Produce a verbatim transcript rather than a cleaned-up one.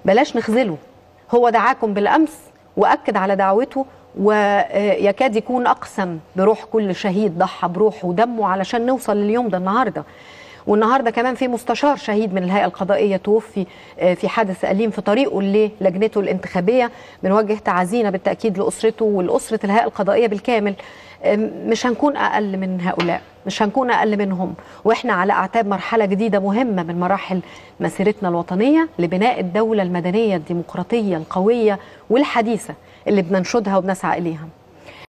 بلاش نخذله. هو دعاكم بالأمس وأكد على دعوته، ويكاد يكون أقسم بروح كل شهيد ضحى بروحه ودمه علشان نوصل لليوم ده النهاردة. والنهاردة كمان في مستشار شهيد من الهيئة القضائية توفي في حادث أليم في طريقه للجنته الانتخابية. بنوجه تعازينا بالتأكيد لأسرته ولأسرة الهيئة القضائية بالكامل. مش هنكون أقل من هؤلاء، مش هنكون أقل منهم، وإحنا على أعتاب مرحلة جديدة مهمة من مراحل مسيرتنا الوطنية لبناء الدولة المدنية الديمقراطية القوية والحديثة اللي بننشدها وبنسعى إليها.